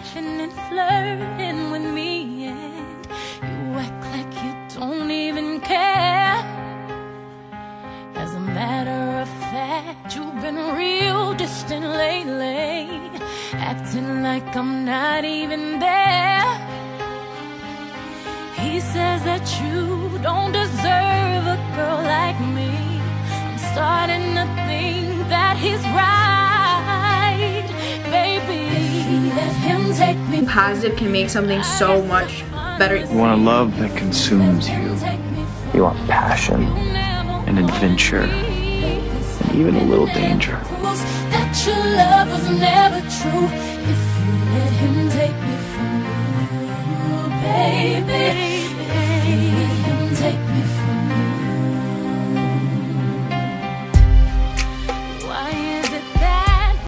laughing and flirting with me, and you act like you don't even care. As a matter of fact, you've been real distant lately, acting like I'm not even there. He says that you don't deserve a girl like me. I'm starting to think that he's right, baby. If you let him take me. Positive can make something so much better. You want a love that consumes you. You want passion and adventure and even a little danger. That your love was never true. If you let him take me